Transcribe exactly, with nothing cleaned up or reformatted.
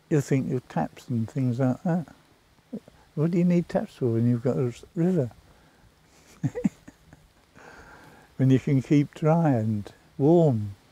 you'll think of taps and things like that. What do you need taps for when you've got a river? When you can keep dry and warm.